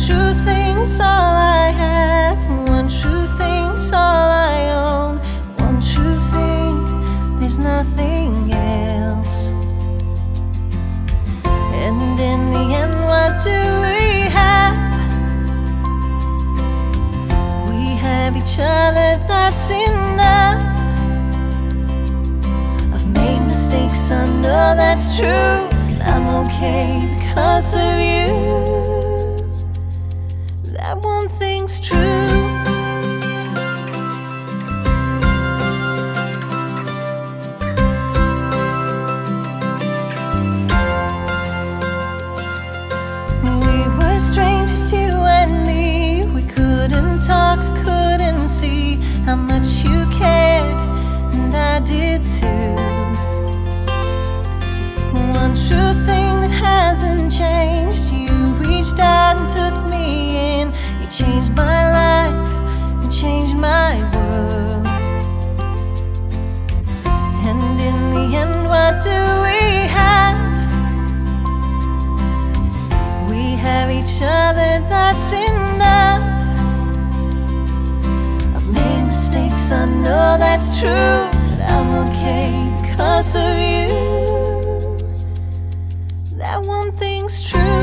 true thing is all I have. One true thing is all I own. One true thing, there's nothing else. And in the end, what do we have? We have each other, that's enough. I've made mistakes, I know that's true, but I'm okay because of you. That one thing's true. We were strangers, you and me. We couldn't talk, couldn't see how much you cared, and I did too. One true thing that hasn't changed. You reached out and took me in. You changed my life, you changed my world. And in the end, what do we have? We have each other, that's enough. I've made mistakes, I know that's true, but I'm okay because of you. That one thing's true.